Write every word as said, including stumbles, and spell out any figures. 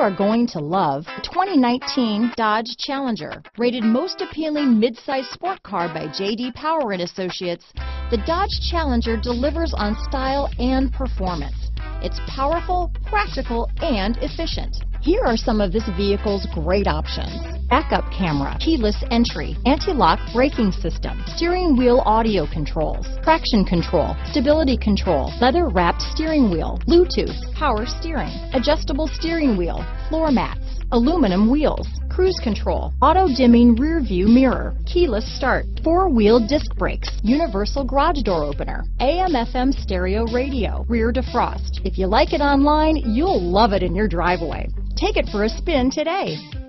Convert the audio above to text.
are going to love the twenty nineteen Dodge Challenger. Rated most appealing midsize sport car by J D Power and Associates, the Dodge Challenger delivers on style and performance. It's powerful, practical, and efficient. Here are some of this vehicle's great options: backup camera, keyless entry, anti-lock braking system, steering wheel audio controls, traction control, stability control, leather-wrapped steering wheel, Bluetooth, power steering, adjustable steering wheel, floor mats, aluminum wheels, cruise control, auto-dimming rear view mirror, keyless start, four-wheel disc brakes, universal garage door opener, A M F M stereo radio, rear defrost. If you like it online, you'll love it in your driveway. Take it for a spin today.